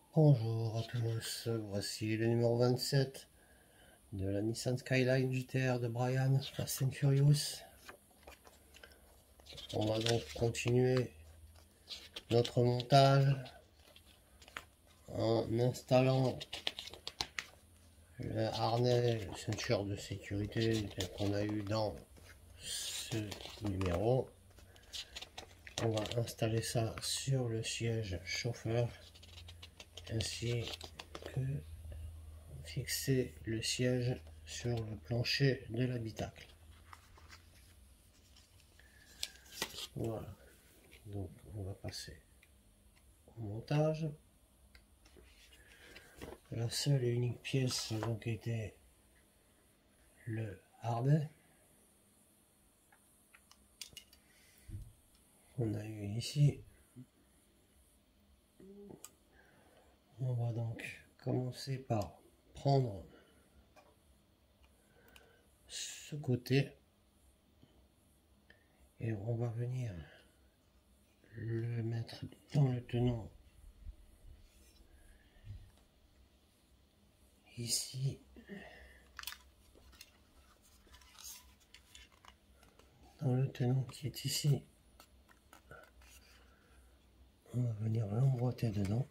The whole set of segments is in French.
Bonjour à tous, voici le numéro 27 de la Nissan Skyline GTR de Brian Fast and Furious. On va donc continuer notre montage en installant le harnais, la ceinture de sécurité qu'on a eu dans ce numéro. On va installer ça sur le siège chauffeur ainsi que fixer le siège sur le plancher de l'habitacle. Voilà, donc on va passer au montage. La seule et unique pièce a donc été le harnais qu'on a eu ici. On va donc commencer par prendre ce côté et on va venir le mettre dans le tenant ici, dans le tenant qui est ici. On va venir l'emboîter dedans.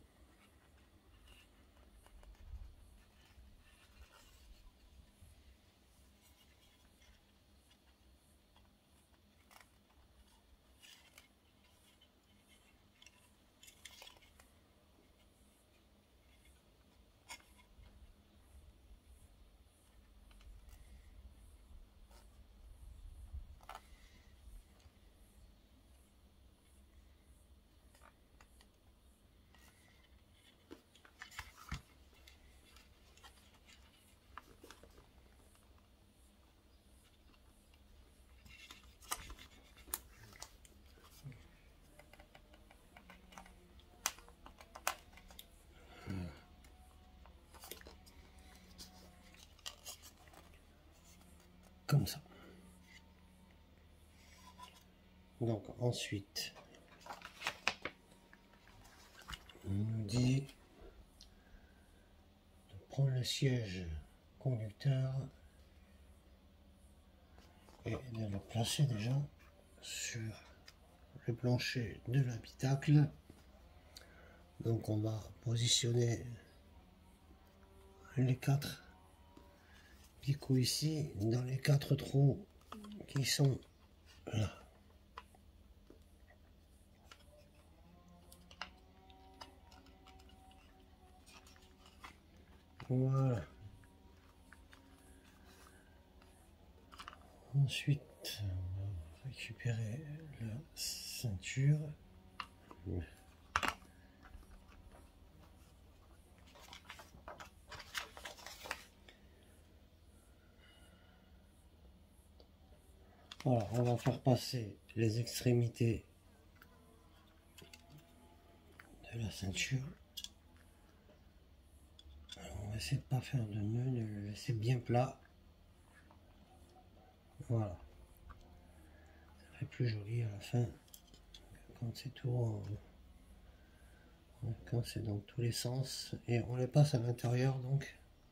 Comme ça. Donc ensuite, on nous dit de prendre le siège conducteur et de le placer déjà sur le plancher de l'habitacle. Donc on va positionner les 4 picots ici dans les 4 trous qui sont là. Voilà. Ensuite, on va récupérer la ceinture. Voilà, on va faire passer les extrémités de la ceinture. Alors, on va essayer de ne pas faire de nœud, de le laisser bien plat. Voilà. Ça fait plus joli à la fin quand c'est tout quand c'est dans tous les sens et on les passe à l'intérieur donc.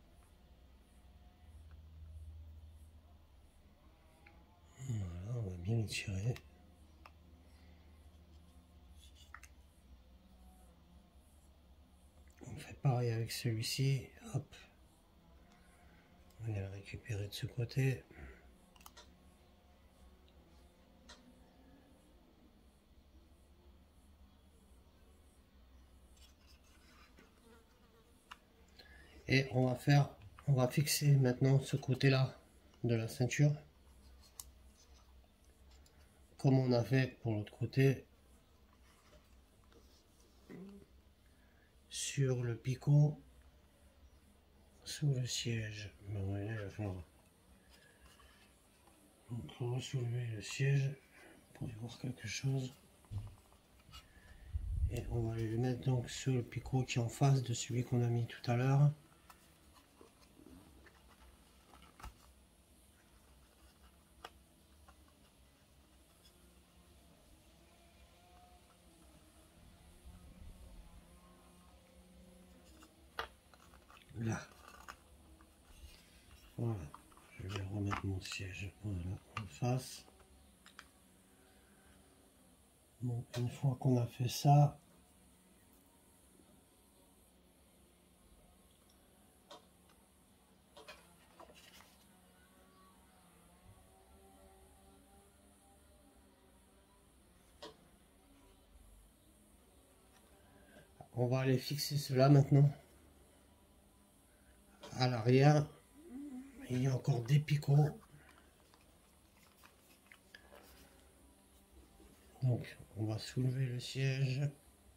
Voilà, on va bien les tirer. On fait pareil avec celui-ci, hop. On va le récupérer de ce côté. Et on va fixer maintenant ce côté-là de la ceinture. Comme on a fait pour l'autre côté. Sur le picot. Sous le siège. Bon, là, il va falloir soulever le siège pour y voir quelque chose. Et on va le mettre donc sur le picot qui est en face de celui qu'on a mis tout à l'heure. là. Voilà, je vais remettre mon siège, voilà, en face. Bon, une fois qu'on a fait ça, on va aller fixer cela maintenant. À l'arrière, il y a encore des picots. Donc, on va soulever le siège.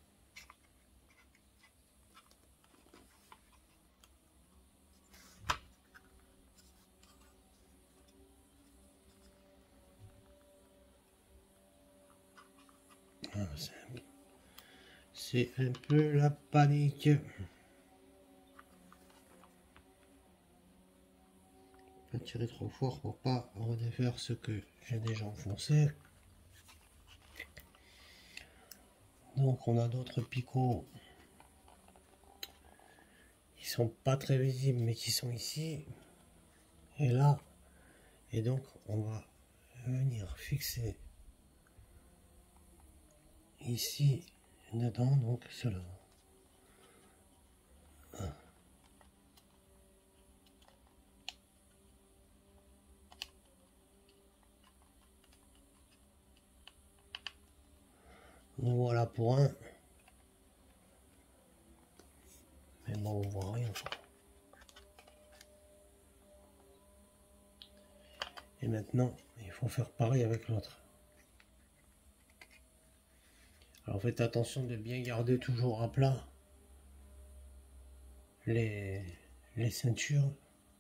C'est un peu la panique. Pas tirer trop fort pour pas redéfaire ce que j'ai déjà enfoncé. Donc on a d'autres picots qui sont pas très visibles mais qui sont ici et là, et donc on va venir fixer ici dedans, donc cela. Donc voilà pour un, mais bon on voit rien. Et maintenant il faut faire pareil avec l'autre. Alors faites attention de bien garder toujours à plat les ceintures.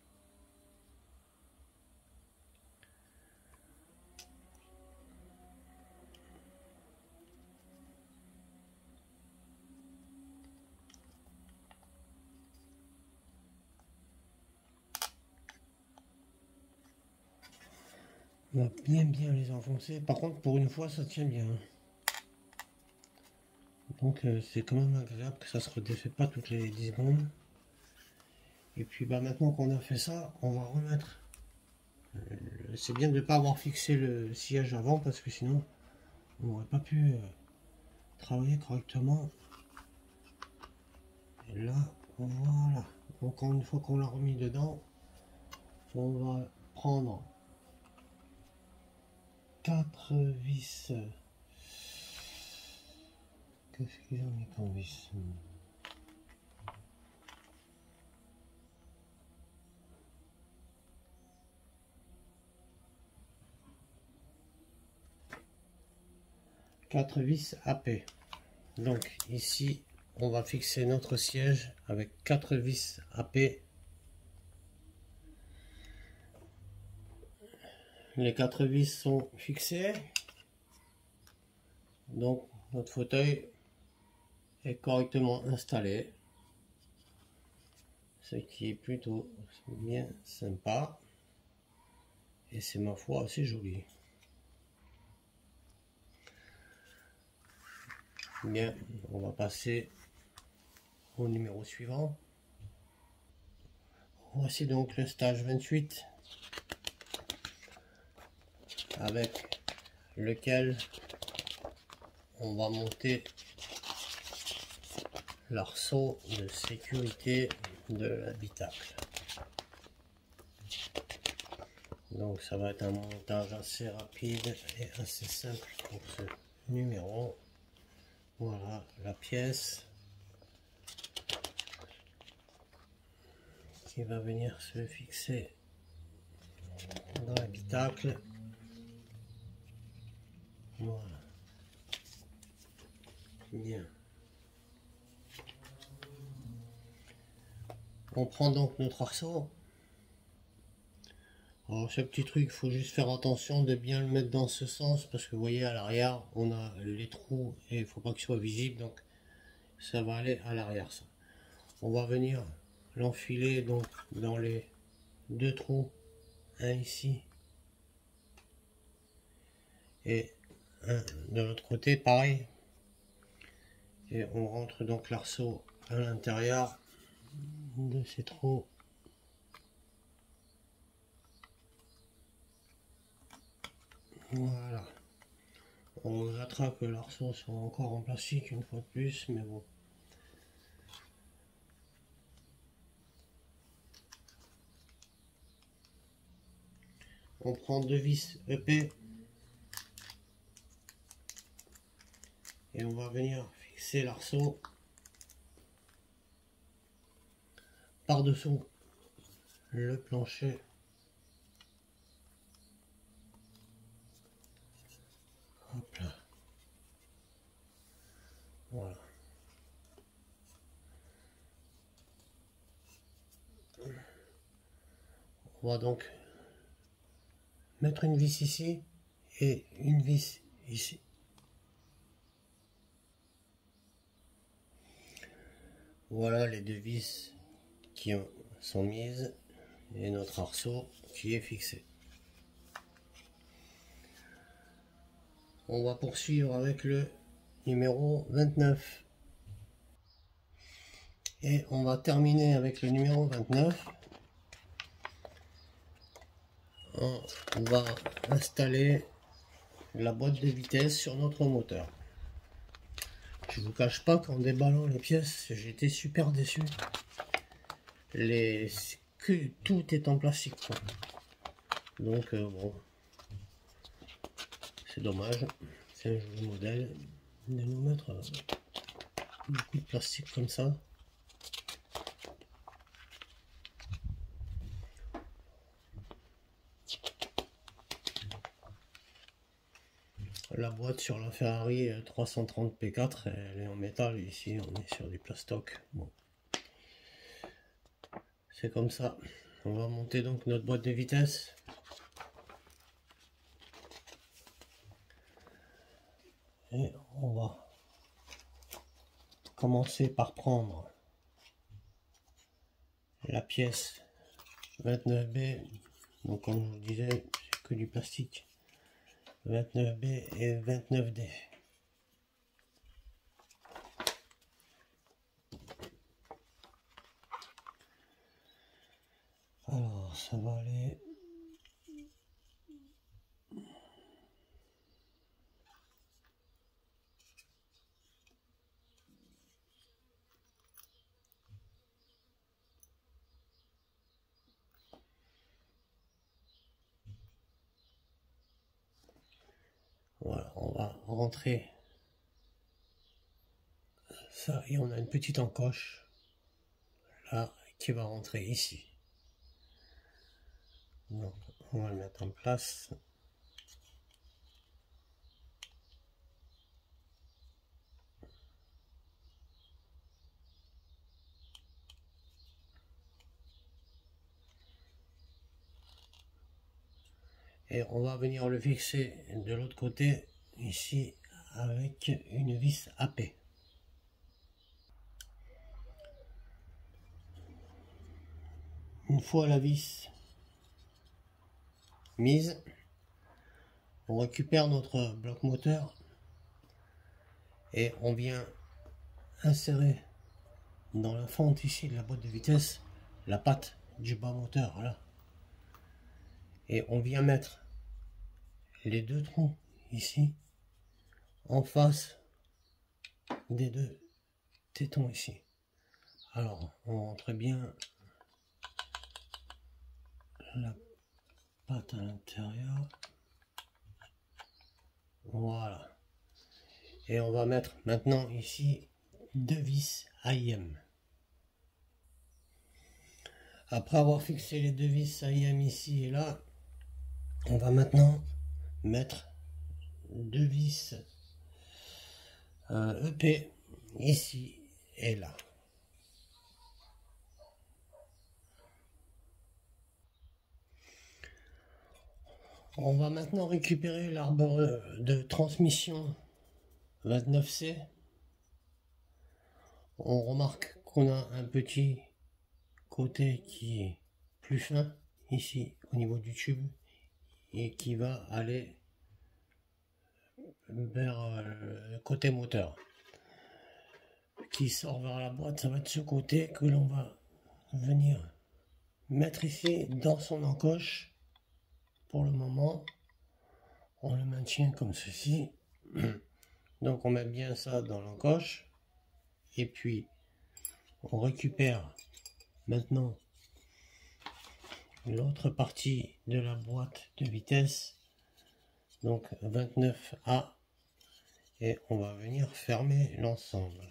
On va bien les enfoncer. Par contre, pour une fois, ça tient bien. Donc, c'est quand même agréable que ça se redéfait pas toutes les 10 secondes. Et puis, bah, maintenant qu'on a fait ça, on va remettre. C'est bien de ne pas avoir fixé le siège avant parce que sinon, on n'aurait pas pu travailler correctement. Et là, voilà. Donc, une fois qu'on l'a remis dedans, on va prendre 4 vis. Qu'est-ce qu'ils ont mis comme vis? Quatre vis AP. Donc ici, on va fixer notre siège avec 4 vis AP. Les 4 vis sont fixées. Donc notre fauteuil est correctement installé. Ce qui est plutôt bien sympa. Et c'est ma foi assez joli. Bien, on va passer au numéro suivant. Voici donc le stage 28 avec lequel on va monter l'arceau de sécurité de l'habitacle. Donc ça va être un montage assez rapide et assez simple pour ce numéro. Voilà la pièce qui va venir se fixer dans l'habitacle. Voilà. Bien. On prend donc notre arceau. Alors ce petit truc, il faut juste faire attention de bien le mettre dans ce sens parce que vous voyez à l'arrière, on a les trous et il ne faut pas qu'ils soient visibles, donc ça va aller à l'arrière ça. On va venir l'enfiler donc dans les deux trous, un ici et un de l'autre côté, pareil. Et on rentre donc l'arceau à l'intérieur de ces trous. Voilà. On regrettera que l'arceau soit encore en plastique une fois de plus, mais bon. On prend 2 vis EP et on va venir fixer l'arceau par-dessous le plancher. Hop là. Voilà. On va donc mettre une vis ici et une vis ici. Voilà les 2 vis qui sont mises et notre arceau qui est fixé. On va poursuivre avec le numéro 29. Et on va terminer avec le numéro 29. On va installer la boîte de vitesse sur notre moteur. Je vous cache pas qu'en déballant les pièces, j'étais super déçu. Tout est en plastique, quoi. Donc bon, c'est dommage. C'est un joli modèle de nous mettre beaucoup de plastique comme ça. La boîte sur la Ferrari 330 P4, elle est en métal. Ici on est sur du plastoc. Bon, c'est comme ça. On va monter donc notre boîte de vitesse. Et on va commencer par prendre la pièce 29B. Donc comme je vous disais, c'est que du plastique. 29B et 29D. Alors ça va aller. Voilà, on va rentrer ça et on a une petite encoche là qui va rentrer ici. Donc on va le mettre en place. Et on va venir le fixer de l'autre côté ici avec une vis AP. Une fois la vis mise, on récupère notre bloc moteur et on vient insérer dans la fente ici de la boîte de vitesse la patte du bas moteur là. Et on vient mettre les 2 trous ici en face des 2 tétons ici. Alors on rentre bien la patte à l'intérieur. Voilà. Et on va mettre maintenant ici 2 vis AIM. Après avoir fixé les 2 vis AIM ici et là, on va maintenant mettre 2 vis EP ici et là. On va maintenant récupérer l'arbre de transmission 29C. On remarque qu'on a un petit côté qui est plus fin ici au niveau du tube et qui va aller vers le côté moteur qui sort vers la boîte. Ça va être ce côté que l'on va venir mettre ici dans son encoche. Pour le moment, on le maintient comme ceci. Donc on met bien ça dans l'encoche. Et puis on récupère maintenant l'autre partie de la boîte de vitesse, donc 29A, et on va venir fermer l'ensemble.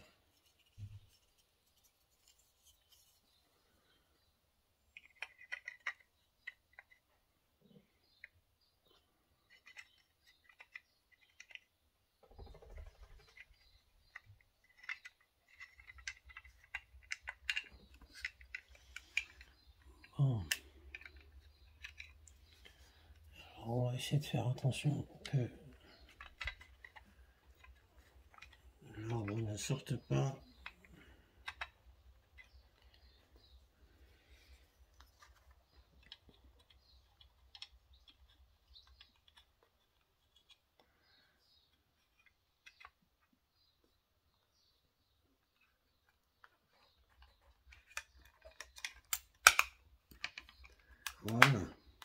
Bon. Alors on va essayer de faire attention que l'arbre ne sorte pas. Voilà.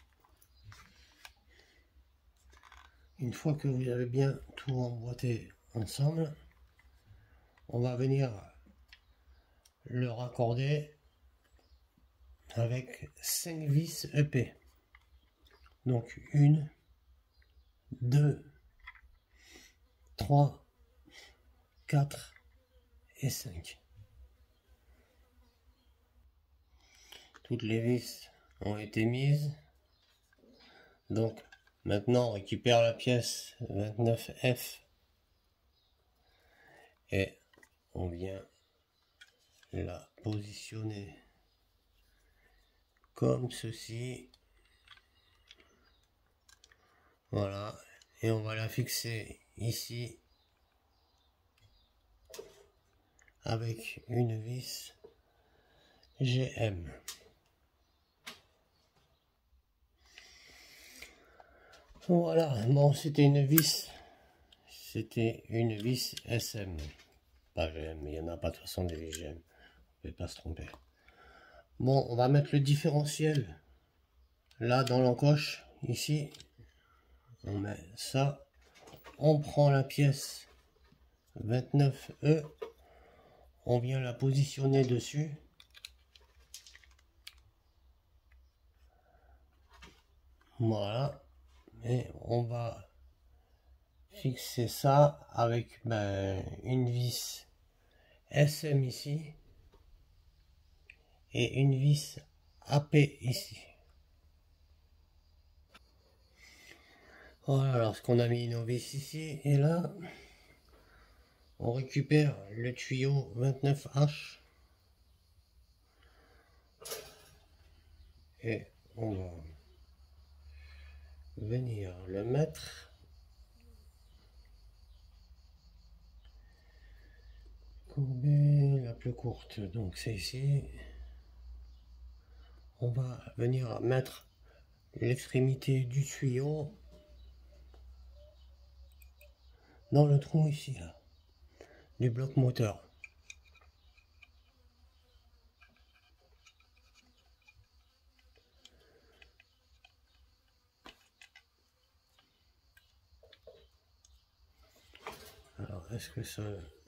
Une fois que vous avez bien tout emboîté ensemble, on va venir le raccorder avec 5 vis EP. Donc 1, 2, 3, 4 et 5. Toutes les vis ont été mises. Donc maintenant on récupère la pièce 29F et on vient la positionner comme ceci. Voilà, et on va la fixer ici avec une vis GM. Voilà, bon, c'était une vis SM, pas GM, il n'y en a pas de toute façon des vis GM, on ne peut pas se tromper. Bon, on va mettre le différentiel là dans l'encoche, ici, on met ça, on prend la pièce 29E, on vient la positionner dessus. Voilà, et on va fixer ça avec une vis SM ici et une vis AP ici. Voilà, lorsqu'on a mis nos vis ici et là, on récupère le tuyau 29H et on va venir le mettre courbée la plus courte, donc c'est ici. On va venir mettre l'extrémité du tuyau dans le trou ici là, du bloc moteur. Alors est-ce que ça...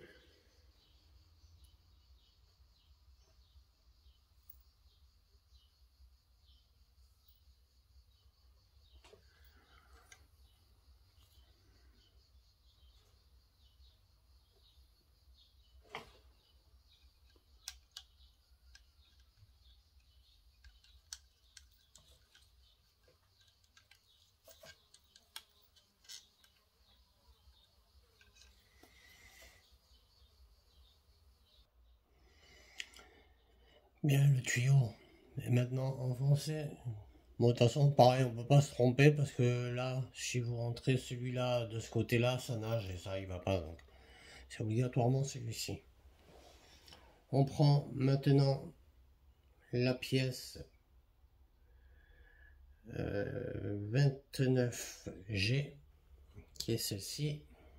Bien, le tuyau est maintenant enfoncé. Bon, de toute façon, pareil, on peut pas se tromper parce que là, si vous rentrez celui-là de ce côté-là, ça nage et ça, il va pas. Donc, c'est obligatoirement celui-ci. On prend maintenant la pièce 29G, qui est celle-ci.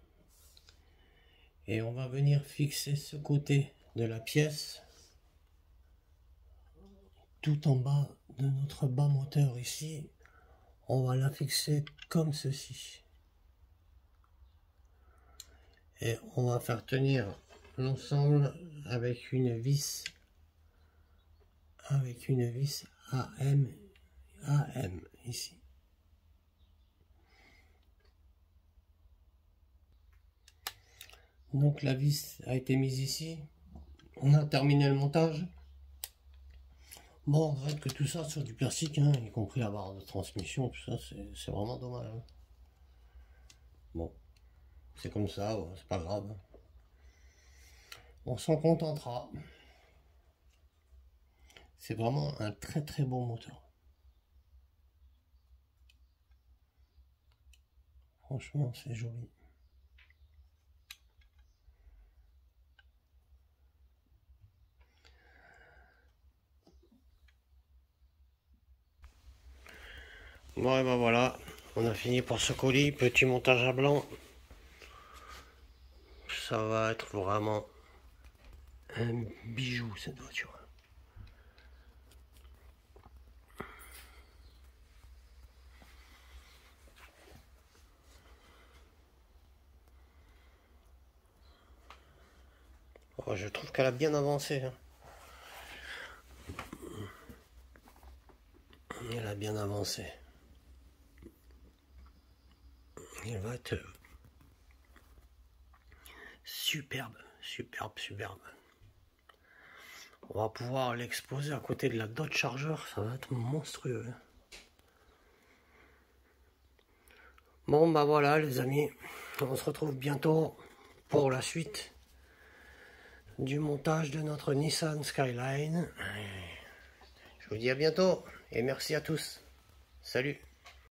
Et on va venir fixer ce côté de la pièce tout en bas de notre bas moteur ici, on va la fixer comme ceci. Et on va faire tenir l'ensemble avec une vis AM ici. Donc la vis a été mise ici. On a terminé le montage. Bon, on regrette que tout ça sur du plastique, hein, y compris la barre de transmission, tout ça, c'est vraiment dommage. Hein. Bon, c'est comme ça, ouais, c'est pas grave. On s'en contentera. C'est vraiment un très très bon moteur. Franchement, c'est joli. Bon et ben voilà, on a fini pour ce colis, petit montage à blanc. Ça va être vraiment un bijou cette voiture. Oh, je trouve qu'elle a bien avancé. Hein. Elle a bien avancé. Elle va être superbe, superbe, superbe. On va pouvoir l'exposer à côté de la Dodge Charger, ça va être monstrueux. Bon bah voilà les amis, on se retrouve bientôt pour la suite du montage de notre Nissan Skyline. Je vous dis à bientôt et merci à tous. Salut.